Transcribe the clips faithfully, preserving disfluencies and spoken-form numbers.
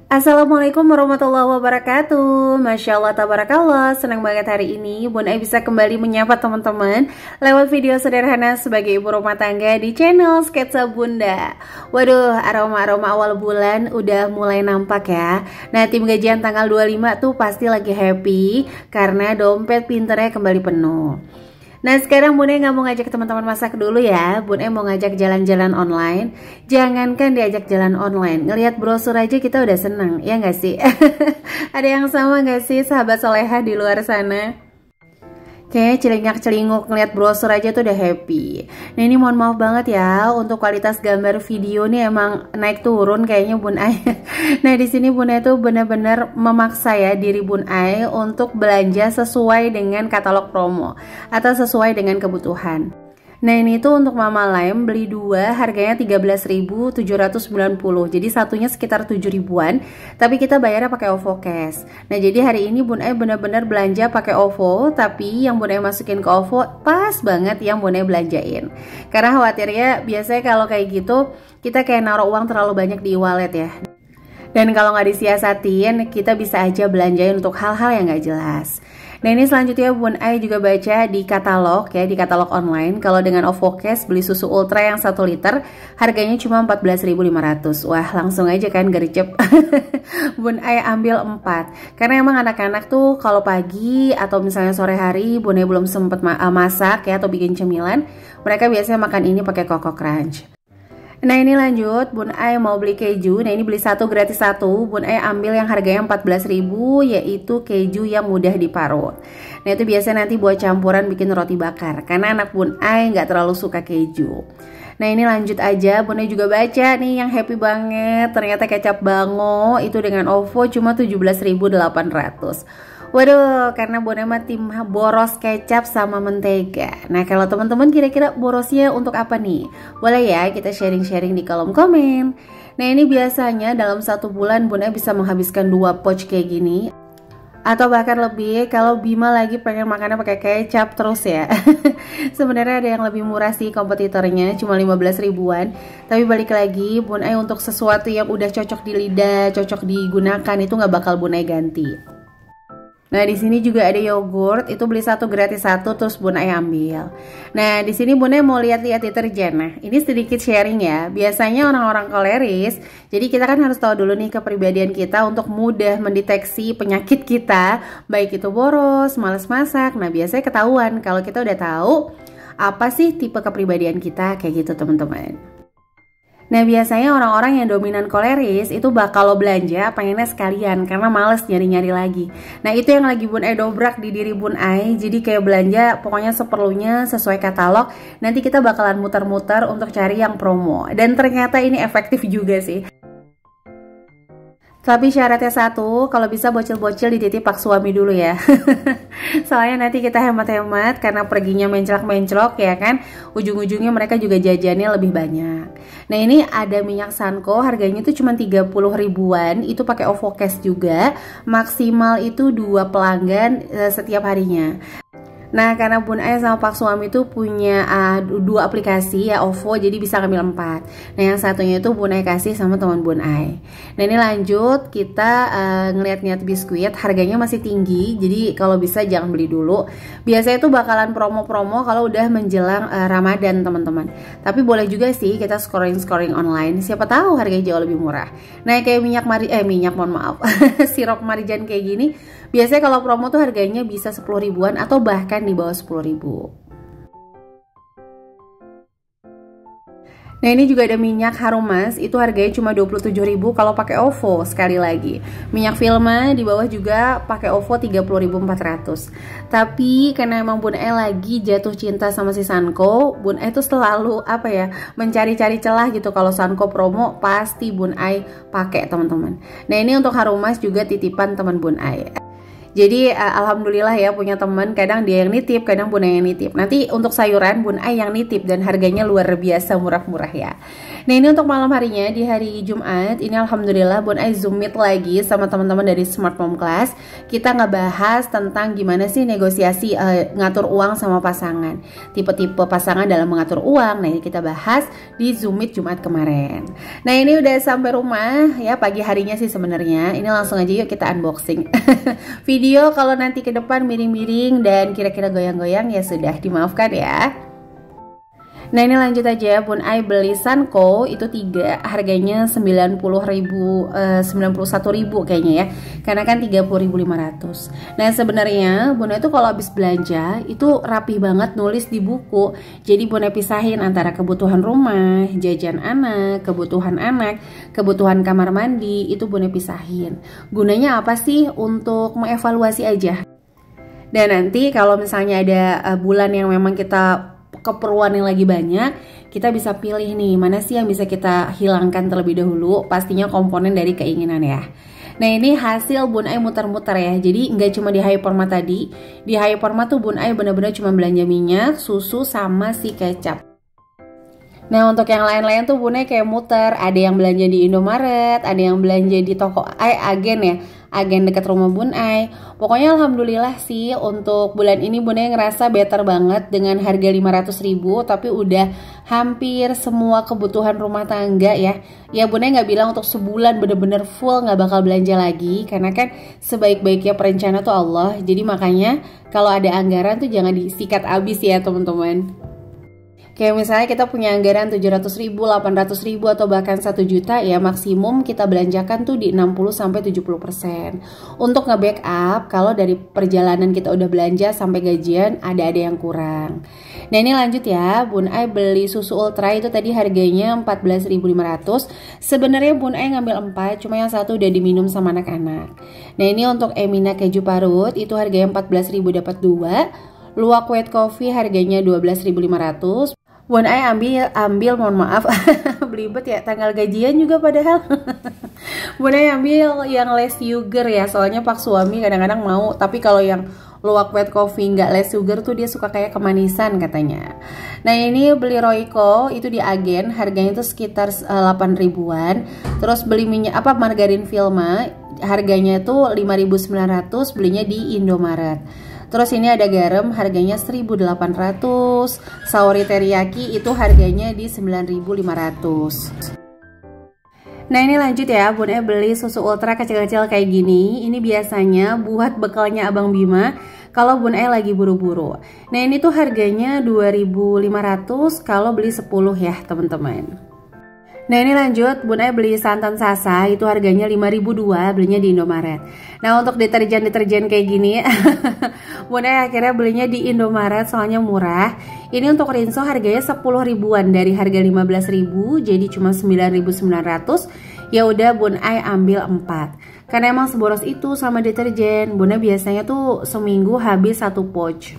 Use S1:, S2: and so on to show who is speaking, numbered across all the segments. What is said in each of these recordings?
S1: Assalamualaikum warahmatullahi wabarakatuh. Masya Allah tabarakallah. Senang banget hari ini Bun Ai bisa kembali menyapa teman-teman lewat video sederhana sebagai ibu rumah tangga di channel Sketsa Bunda. Waduh, aroma-aroma awal bulan udah mulai nampak ya. Nah, tim gajian tanggal dua puluh lima tuh pasti lagi happy karena dompet pinternya kembali penuh. Nah, sekarang Bun Ai nggak mau ngajak teman-teman masak dulu ya. Bun Ai mau ngajak jalan-jalan online. Jangankan diajak jalan online, ngelihat brosur aja kita udah seneng, ya nggak sih? Ada yang sama nggak sih sahabat soleha di luar sana? Kayaknya celingak-celinguk ngeliat brosur aja tuh udah happy. Nah, ini mohon maaf banget ya untuk kualitas gambar video nih emang naik turun kayaknya Bun Ai. Nah, di sini Bun Ai tuh benar-benar memaksa ya diri Bun Ai untuk belanja sesuai dengan katalog promo atau sesuai dengan kebutuhan. Nah, ini tuh untuk Mama Lem beli dua harganya tiga belas ribu tujuh ratus sembilan puluh. Jadi satunya sekitar tujuh ribuan, tapi kita bayarnya pakai OVO Cash. Nah, jadi hari ini Bun Ai benar-benar belanja pakai OVO, tapi yang Bun Ai masukin ke OVO pas banget yang Bun Ai belanjain. Karena khawatirnya biasanya kalau kayak gitu kita kayak naruh uang terlalu banyak di e-wallet ya. Dan kalau nggak disiasatin, kita bisa aja belanjain untuk hal-hal yang nggak jelas. Nah, ini selanjutnya Bun Ai juga baca di katalog ya, di katalog online. Kalau dengan OVO Cash beli susu ultra yang satu liter harganya cuma empat belas ribu lima ratus. Wah, langsung aja kan gercep. Bun Ai ambil empat. Karena emang anak-anak tuh kalau pagi atau misalnya sore hari Bun Ai belum sempet ma masak ya atau bikin cemilan, mereka biasanya makan ini pakai Koko Crunch. Nah, ini lanjut Bun Ai mau beli keju. Nah, ini beli satu gratis satu. Bun Ai ambil yang harganya empat belas ribu, yaitu keju yang mudah diparut. Nah, itu biasa nanti buat campuran bikin roti bakar karena anak Bun Ai nggak terlalu suka keju. Nah, ini lanjut aja Bun Ai juga baca nih yang happy banget. Ternyata kecap Bango itu dengan OVO cuma tujuh belas ribu delapan ratus. Waduh, karena Bun Ai mah tim boros kecap sama mentega. Nah, kalau teman-teman kira-kira borosnya untuk apa nih? Boleh ya kita sharing-sharing di kolom komen. Nah, ini biasanya dalam satu bulan Bun Ai bisa menghabiskan dua pouch kayak gini. Atau bahkan lebih kalau Bima lagi pengen makannya pakai kecap terus ya. Sebenarnya ada yang lebih murah sih kompetitornya, cuma lima belas ribuan. Tapi balik lagi Bun Ai untuk sesuatu yang udah cocok di lidah, cocok digunakan itu nggak bakal Bun Ai ganti. Nah, di sini juga ada yogurt, itu beli satu gratis satu terus Bun Ai ambil. Nah, di sini Bun Ai mau lihat-lihat deterjen. Nah, ini sedikit sharing ya. Biasanya orang-orang koleris, jadi kita kan harus tahu dulu nih kepribadian kita untuk mudah mendeteksi penyakit kita, baik itu boros, malas masak. Nah, biasanya ketahuan kalau kita udah tahu apa sih tipe kepribadian kita kayak gitu, teman-teman. Nah, biasanya orang-orang yang dominan koleris itu bakal lo belanja pengennya sekalian karena males nyari-nyari lagi. Nah, itu yang lagi Bun Ai dobrak di diri Bun Ai. Jadi kayak belanja pokoknya seperlunya sesuai katalog. Nanti kita bakalan muter-muter untuk cari yang promo. Dan ternyata ini efektif juga sih. Tapi syaratnya satu, kalau bisa bocil-bocil dititip pak suami dulu ya. Soalnya nanti kita hemat-hemat karena perginya menclok-menclok ya kan. Ujung-ujungnya mereka juga jajannya lebih banyak. Nah, ini ada minyak Sanko, harganya itu cuma tiga puluh ribuan, itu pakai OVO Cash juga. Maksimal itu dua pelanggan e, setiap harinya. Nah, karena Bun Ai sama Pak Suami itu punya uh, dua aplikasi ya OVO, jadi bisa ngambil empat. Nah, yang satunya itu Bun Ai kasih sama teman Bun Ai. Nah, ini lanjut kita uh, ngeliat-ngeliat biskuit, harganya masih tinggi, jadi kalau bisa jangan beli dulu. Biasanya itu bakalan promo-promo kalau udah menjelang uh, Ramadan teman-teman. Tapi boleh juga sih kita scoring-scoring online, siapa tahu harganya jauh lebih murah. Nah, kayak minyak mari eh minyak mohon maaf, sirup Marijan kayak gini. Biasanya kalau promo tuh harganya bisa sepuluh ribuan atau bahkan di bawah sepuluh ribu. Nah, ini juga ada minyak Harumas, itu harganya cuma dua puluh tujuh ribu kalau pakai OVO. Sekali lagi, minyak Vilma di bawah juga pakai OVO tiga puluh ribu empat ratus. Tapi karena emang Bun Ai lagi jatuh cinta sama si Sanko, Bun Ai tuh selalu apa ya, mencari-cari celah gitu. Kalau Sanko promo pasti Bun Ai pakai teman-teman. Nah, ini untuk Harumas juga titipan teman Bun Ai. Jadi uh, alhamdulillah ya punya teman, kadang dia yang nitip, kadang Bun Ai yang nitip. Nanti untuk sayuran Bun Ai yang nitip dan harganya luar biasa murah-murah ya. Nah ini untuk malam harinya di hari Jumat, ini alhamdulillah Bun Ai Zoom meet lagi sama teman-teman dari Smart Mom Class. Kita ngebahas tentang gimana sih negosiasi uh, ngatur uang sama pasangan, tipe-tipe pasangan dalam mengatur uang. Nah ini kita bahas di Zoom meet Jumat kemarin. Nah ini udah sampai rumah ya, pagi harinya sih sebenarnya. Ini langsung aja yuk kita unboxing. Video kalau nanti ke depan miring-miring dan kira-kira goyang-goyang ya sudah dimaafkan ya. Nah ini lanjut aja, Bun Ai beli Sanko itu tiga, harganya sembilan puluh ribu, eh, sembilan puluh satu ribu kayaknya ya, karena kan tiga puluh ribu lima ratus. Nah sebenarnya Bun Ai itu kalau habis belanja itu rapi banget nulis di buku. Jadi Bun Ai pisahin antara kebutuhan rumah, jajan anak, kebutuhan anak, kebutuhan kamar mandi, itu Bun Ai pisahin. Gunanya apa sih? Untuk mengevaluasi aja. Dan nanti kalau misalnya ada uh, bulan yang memang kita keperluan yang lagi banyak, kita bisa pilih nih mana sih yang bisa kita hilangkan terlebih dahulu, pastinya komponen dari keinginan ya. Nah ini hasil Bun Ai muter-muter ya, jadi nggak cuma di Hypermart tadi. Di Hypermart tuh Bun Ai bener-bener cuma belanja minyak, susu, sama si kecap. Nah untuk yang lain-lain tuh Bun Ai kayak muter, ada yang belanja di Indomaret, ada yang belanja di toko eh, agen ya, agen dekat rumah Bun Ai. Pokoknya alhamdulillah sih untuk bulan ini Bun Ai ngerasa better banget dengan harga lima ratus ribu, tapi udah hampir semua kebutuhan rumah tangga ya. Ya Bun Ai nggak bilang untuk sebulan bener-bener full nggak bakal belanja lagi, karena kan sebaik-baiknya perencana tuh Allah. Jadi makanya kalau ada anggaran tuh jangan disikat habis ya teman-teman. Kayak misalnya kita punya anggaran tujuh ratus ribu, delapan ratus ribu, atau bahkan satu juta ya, maksimum kita belanjakan tuh di enam puluh sampai tujuh puluh persen. Untuk nge-backup kalau dari perjalanan kita udah belanja sampai gajian ada-ada yang kurang. Nah ini lanjut ya, Bun Ai beli susu ultra itu tadi harganya empat belas ribu lima ratus. Sebenarnya Bun Ai ngambil empat, cuma yang satu udah diminum sama anak-anak. Nah ini untuk Emina keju parut itu harganya empat belas ribu dapat dua. Luwak white coffee harganya dua belas ribu lima ratus. Bun Ai ambil, ambil mohon maaf, belibet ya, tanggal gajian juga padahal. Bun Ai ambil yang less sugar ya, soalnya Pak suami kadang-kadang mau, tapi kalau yang luwak white coffee nggak less sugar tuh dia suka kayak kemanisan katanya. Nah ini beli Royco itu di agen, harganya itu sekitar delapan ribuan. Terus beli minyak apa margarin Vilma, harganya itu lima ribu sembilan ratus, belinya di Indomaret. Terus ini ada garam harganya seribu delapan ratus, saori teriyaki itu harganya di sembilan ribu lima ratus. Nah ini lanjut ya, Bun Ai beli susu ultra kecil-kecil kayak gini. Ini biasanya buat bekalnya Abang Bima kalau Bun Ai lagi buru-buru. Nah ini tuh harganya dua ribu lima ratus kalau beli sepuluh ya teman-teman. Nah ini lanjut, Bun Ai beli santan Sasa itu harganya lima ribu dua, belinya di Indomaret. Nah untuk deterjen-deterjen kayak gini Bun Ai akhirnya belinya di Indomaret soalnya murah. Ini untuk rinso harganya sepuluh ribuan dari harga lima belas ribu jadi cuma sembilan ribu sembilan ratus. Ya udah Bun Ai ambil empat. Karena emang seboros itu sama deterjen. Bun Ai biasanya tuh seminggu habis satu pouch.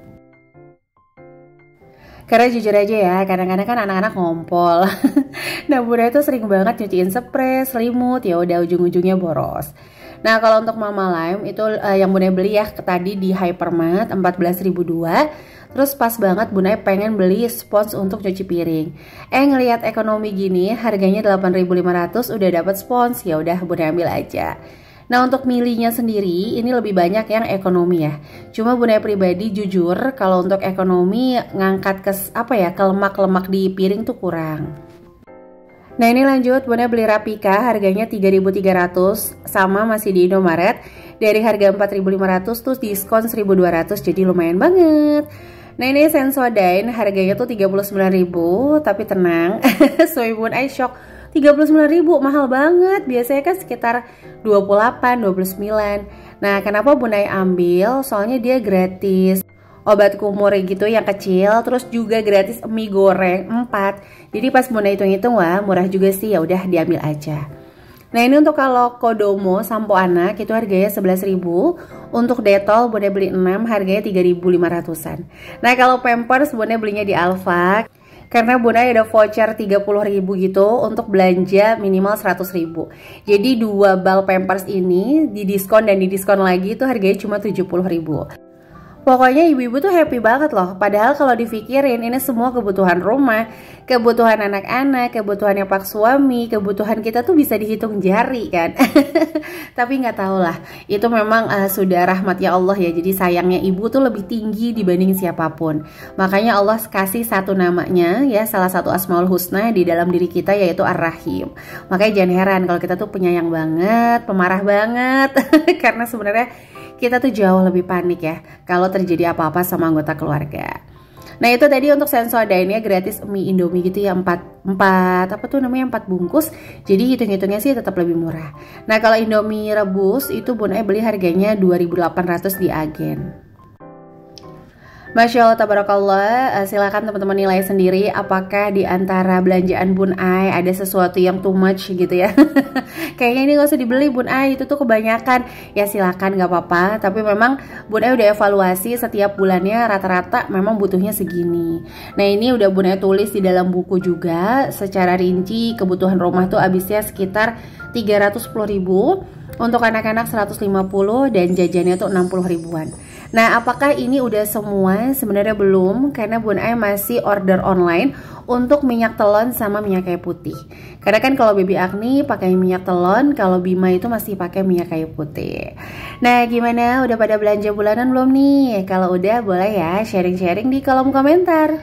S1: Karena jujur aja ya, kadang-kadang kan anak-anak ngompol. Nah Bun Ai tuh sering banget nyuciin spray, selimut, ya udah ujung-ujungnya boros. Nah kalau untuk Mama Lime itu uh, yang Bun Ai beli ya tadi di Hypermart empat belas ribu dua. Terus pas banget Bun Ai pengen beli spons untuk cuci piring. Eh ngelihat ekonomi gini harganya delapan ribu lima ratus udah dapat spons, ya udah Bun Ai ambil aja. Nah untuk milihnya sendiri ini lebih banyak yang ekonomi ya. Cuma Bun Ai pribadi jujur kalau untuk ekonomi ngangkat ke apa ya ke lemak-lemak di piring tuh kurang. Nah ini lanjut, Bun Ai beli Rapika harganya tiga ribu tiga ratus, sama masih di Indomaret. Dari harga empat ribu lima ratus tuh diskon seribu dua ratus, jadi lumayan banget. Nah ini Sensodyne harganya tuh tiga puluh sembilan ribu, tapi tenang, suami Bun Ai shock, tiga puluh sembilan ribu mahal banget, biasanya kan sekitar dua puluh delapan, dua puluh sembilan. Nah kenapa Bun Ai ambil, soalnya dia gratis obat kumur gitu yang kecil, terus juga gratis mie goreng empat. Jadi pas Bun Ai hitung-hitung wah murah juga sih, ya udah diambil aja. Nah ini untuk kalau Kodomo sampo anak itu harganya sebelas ribu. Untuk Dettol Bun Ai beli enam, harganya tiga ribu lima ratusan. Nah kalau Pampers Bun Ai belinya di Alfa. Karena Bun Ai ada voucher tiga puluh ribu gitu untuk belanja minimal seratus ribu. Jadi dua bal Pampers ini didiskon dan didiskon lagi itu harganya cuma tujuh puluh ribu. Pokoknya ibu-ibu tuh happy banget loh. Padahal kalau dipikirin ini semua kebutuhan rumah, kebutuhan anak-anak, kebutuhannya pak suami, kebutuhan kita tuh bisa dihitung jari kan. Tapi nggak tahu lah, itu memang uh, sudah rahmatnya Allah ya. Jadi sayangnya ibu tuh lebih tinggi dibanding siapapun. Makanya Allah kasih satu namanya ya, salah satu Asmaul Husna di dalam diri kita yaitu Ar-Rahim. Makanya jangan heran kalau kita tuh penyayang banget, pemarah banget. Karena sebenarnya kita tuh jauh lebih panik ya kalau terjadi apa-apa sama anggota keluarga. Nah itu tadi untuk Sensodyne ini gratis mie Indomie gitu ya, empat, empat apa tuh namanya empat bungkus. Jadi hitung-hitungnya sih tetap lebih murah. Nah kalau Indomie rebus itu Bun Ai beli harganya dua ribu delapan ratus di agen. Masya Allah, tabarakallah. Silakan teman-teman nilai sendiri apakah di antara belanjaan Bun Ai ada sesuatu yang too much gitu ya. Kayaknya ini gak usah dibeli Bun Ai, itu tuh kebanyakan. Ya silakan, gak apa-apa. Tapi memang Bun Ai udah evaluasi setiap bulannya rata-rata memang butuhnya segini. Nah ini udah Bun Ai tulis di dalam buku juga secara rinci kebutuhan rumah tuh habisnya sekitar tiga ratus sepuluh ribu, untuk anak-anak seratus lima puluh dan jajannya tuh enam puluh ribuan. Nah apakah ini udah semua? Sebenarnya belum, karena Bun Ai masih order online untuk minyak telon sama minyak kayu putih. Karena kan kalau Baby Agni pakai minyak telon, kalau Bima itu masih pakai minyak kayu putih. Nah gimana? Udah pada belanja bulanan belum nih? Kalau udah boleh ya sharing-sharing di kolom komentar.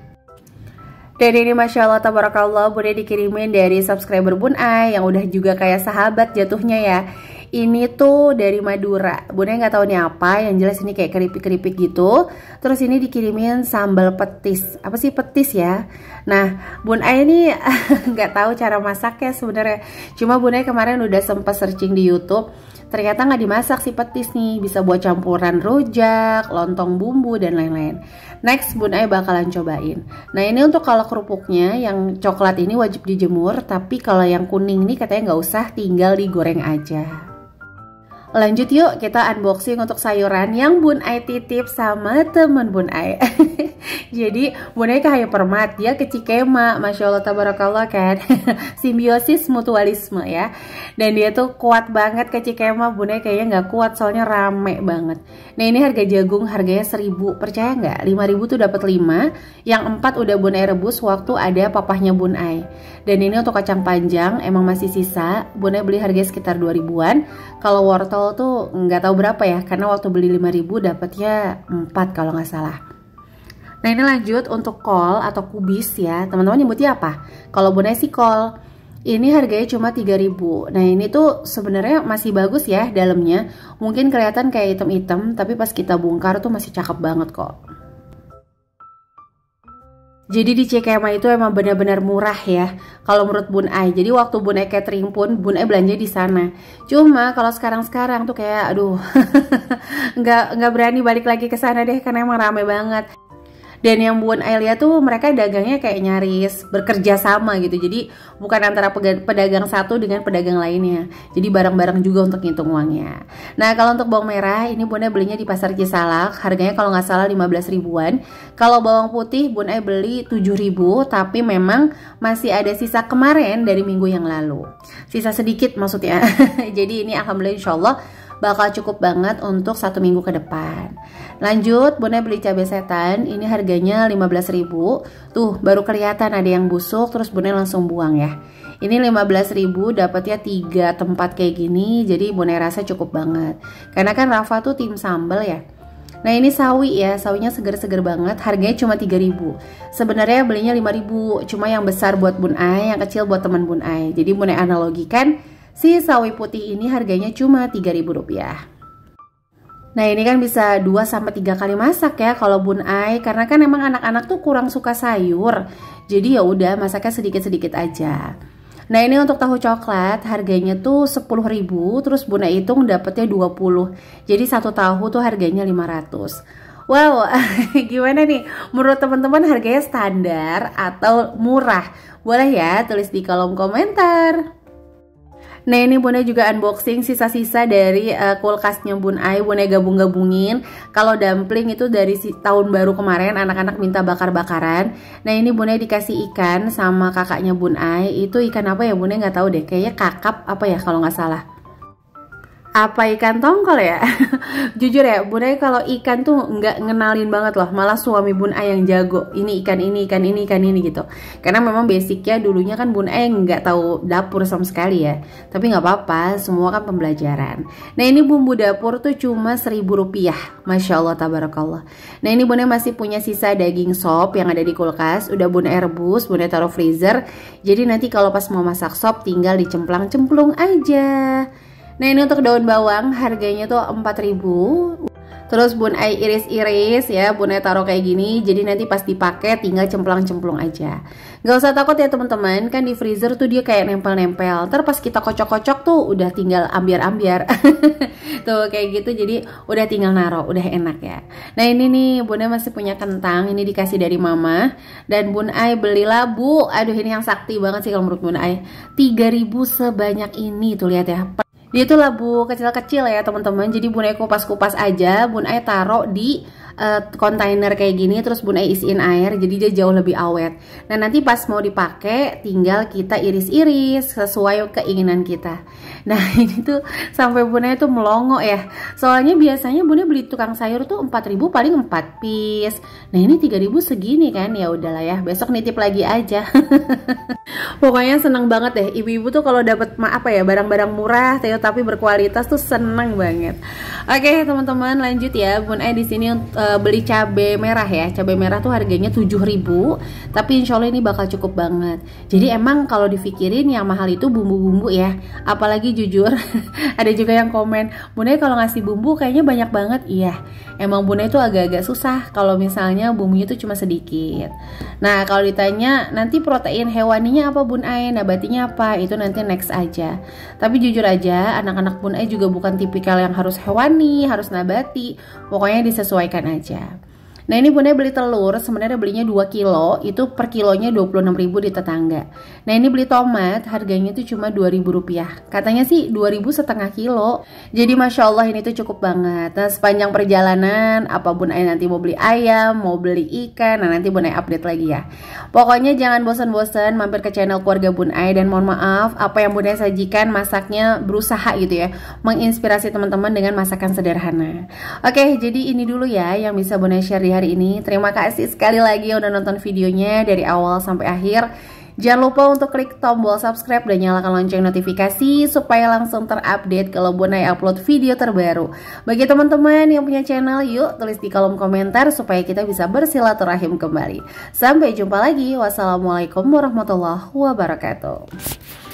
S1: Dan ini Masya Allah, tabarakallah, Bun Ai dikirimin dari subscriber Bun Ai yang udah juga kayak sahabat jatuhnya ya. Ini tuh dari Madura. Bun Ai nggak tahu nih apa, yang jelas ini kayak keripik-keripik gitu. Terus ini dikirimin sambal petis. Apa sih petis ya? Nah, Bun Ai ini nggak tahu cara masaknya sebenarnya. Cuma Bun Ai kemarin udah sempat searching di YouTube. Ternyata nggak dimasak si petis nih, bisa buat campuran rujak, lontong bumbu dan lain-lain. Next Bun Ai bakalan cobain. Nah ini untuk kalau kerupuknya yang coklat ini wajib dijemur, tapi kalau yang kuning ini katanya nggak usah, tinggal digoreng aja. Lanjut yuk kita unboxing untuk sayuran yang Bun Ai titip sama temen Bun Ai. Jadi Bun Ai ke Hypermart, dia ke Cikema, Masya Allah tabarakallah kan. Simbiosis mutualisme ya. Dan dia tuh kuat banget ke Cikema. Bun Ai kayaknya nggak kuat soalnya rame banget. Nah ini harga jagung harganya seribu, percaya nggak? lima ribu tuh dapat lima, yang empat udah Bun Ai rebus waktu ada papahnya Bun Ai. Dan ini untuk kacang panjang emang masih sisa, Bun Ai beli harganya sekitar dua ribuan. Kalau wortel tuh nggak tahu berapa ya, karena waktu beli lima ribu dapatnya empat kalau nggak salah. Nah ini lanjut untuk kol atau kubis ya, teman-teman nyebutnya apa? Kalau Bun Ai sih kol. Ini harganya cuma tiga ribu. Nah ini tuh sebenarnya masih bagus ya dalamnya. Mungkin kelihatan kayak hitam-hitam, tapi pas kita bongkar tuh masih cakep banget kok. Jadi di Cikema itu emang benar-benar murah ya kalau menurut Bun Ai. Jadi waktu Bun Ai catering pun Bun Ai belanja di sana. Cuma kalau sekarang-sekarang tuh kayak aduh nggak nggak berani balik lagi ke sana deh karena emang rame banget. Dan yang Bun Ai lihat tuh mereka dagangnya kayak nyaris bekerja sama gitu. Jadi bukan antara pedagang satu dengan pedagang lainnya. Jadi bareng-bareng juga untuk ngitung uangnya. Nah kalau untuk bawang merah ini Bun Ai belinya di pasar Cisalak. Harganya kalau nggak salah lima belas ribuan. Kalau bawang putih Bun Ai beli tujuh ribu. Tapi memang masih ada sisa kemarin dari minggu yang lalu. Sisa sedikit maksudnya. Jadi ini alhamdulillah insya Allah bakal cukup banget untuk satu minggu ke depan. Lanjut Bun Ai beli cabai setan. Ini harganya lima belas ribu. Tuh baru kelihatan ada yang busuk, terus Bun Ai langsung buang ya. Ini lima belas ribu dapatnya tiga tempat kayak gini. Jadi Bun Ai rasa cukup banget. Karena kan Rafa tuh tim sambal ya. Nah ini sawi ya, sawinya seger-seger banget. Harganya cuma tiga ribu. Sebenarnya belinya lima ribu. Cuma yang besar buat Bun Ai, yang kecil buat teman Bun Ai. Jadi Bun Ai analogikan si sawi putih ini harganya cuma tiga ribu rupiah. Nah ini kan bisa dua sampai tiga kali masak ya kalau Bun Ai, karena kan emang anak-anak tuh kurang suka sayur. Jadi ya udah masaknya sedikit-sedikit aja. Nah ini untuk tahu coklat harganya tuh sepuluh ribu, terus Bun Ai hitung dapetnya dua puluh. Jadi satu tahu tuh harganya lima ratus. Wow, gimana nih? Menurut teman-teman harganya standar atau murah? Boleh ya tulis di kolom komentar. Nah ini Bunda juga unboxing sisa-sisa dari uh, kulkasnya Bun Ai. Bunda gabung-gabungin. Kalau dumpling itu dari si tahun baru kemarin anak-anak minta bakar-bakaran. Nah ini Bunda dikasih ikan sama kakaknya Bun Ai. Itu ikan apa ya Bunda nggak tahu deh. Kayaknya kakap apa ya kalau nggak salah. Apa ikan tongkol ya? Jujur ya, Bun Ai kalau ikan tuh nggak ngenalin banget loh. Malah suami Bun Ai yang jago. Ini ikan ini, ikan ini, ikan ini gitu. Karena memang basicnya dulunya kan Bun Ai nggak tahu dapur sama sekali ya. Tapi nggak apa-apa, semua kan pembelajaran. Nah ini bumbu dapur tuh cuma seribu rupiah. Masya Allah, tabarakallah. Nah ini Bun Ai masih punya sisa daging sop yang ada di kulkas. Udah Bun Ai rebus, Bun Ai taruh freezer. Jadi nanti kalau pas mau masak sop tinggal dicemplang-cemplung aja. Nah ini untuk daun bawang harganya tuh empat ribu. Terus Bun Ai iris-iris ya, Bun Ai taruh kayak gini. Jadi nanti pas dipakai tinggal cemplang-cemplung aja. Gak usah takut ya teman-teman, kan di freezer tuh dia kayak nempel-nempel. Ntar pas kita kocok-kocok tuh udah tinggal ambiar-ambiar. Tuh kayak gitu, jadi udah tinggal naruh, udah enak ya. Nah ini nih Bun Ai masih punya kentang, ini dikasih dari mama. Dan Bun Ai belilah bu, aduh ini yang sakti banget sih kalau menurut Bun Ai, tiga ribu sebanyak ini, tuh lihat ya. Dia itu labu kecil-kecil ya teman-teman. Jadi Bun Ai kupas-kupas aja, Bun Ai taruh di uh, kontainer kayak gini. Terus Bun Ai isiin air, jadi dia jauh lebih awet. Nah nanti pas mau dipakai tinggal kita iris-iris sesuai keinginan kita. Nah ini tuh sampai Bun Ai tuh melongo ya. Soalnya biasanya Bun Ai beli tukang sayur tuh empat ribu paling empat piece. Nah ini tiga ribu segini kan, ya udahlah ya, besok nitip lagi aja. Pokoknya seneng banget deh ibu-ibu tuh kalau dapat apa ya, barang-barang murah tapi berkualitas tuh seneng banget. Oke teman-teman, lanjut ya. Bun Ai di sini uh, beli cabai merah ya. Cabai merah tuh harganya tujuh ribu, tapi insya Allah ini bakal cukup banget. Jadi emang kalau dipikirin yang mahal itu bumbu-bumbu ya. Apalagi jujur ada juga yang komen, Bun Ai kalau ngasih bumbu kayaknya banyak banget. Iya, emang Bun Ai tuh agak-agak susah kalau misalnya bumbunya tuh cuma sedikit. Nah kalau ditanya nanti protein hewaninya apa Bun Ai, nabatinya apa, itu nanti next aja. Tapi jujur aja anak-anak Bun Ai juga bukan tipikal yang harus hewani, harus nabati. Pokoknya disesuaikan aja. Nah ini Bun Ai beli telur, sebenarnya belinya dua kilo, itu per kilonya dua puluh enam ribu di tetangga. Nah ini beli tomat, harganya itu cuma dua ribu rupiah. Katanya sih dua ribu setengah kilo. Jadi Masya Allah ini tuh cukup banget. Nah sepanjang perjalanan, apa Bun Ai nanti mau beli ayam, mau beli ikan, nah nanti Bun Ai update lagi ya. Pokoknya jangan bosan-bosan mampir ke channel keluarga Bun Ai. Dan mohon maaf, apa yang Bun Ai sajikan masaknya berusaha gitu ya, menginspirasi teman-teman dengan masakan sederhana. Oke, jadi ini dulu ya yang bisa Bun Ai share di hari ini. Terima kasih sekali lagi udah nonton videonya dari awal sampai akhir. Jangan lupa untuk klik tombol subscribe dan nyalakan lonceng notifikasi supaya langsung terupdate kalau Bun Ai upload video terbaru. Bagi teman-teman yang punya channel, yuk tulis di kolom komentar supaya kita bisa bersilaturahim kembali. Sampai jumpa lagi. Wassalamualaikum warahmatullahi wabarakatuh.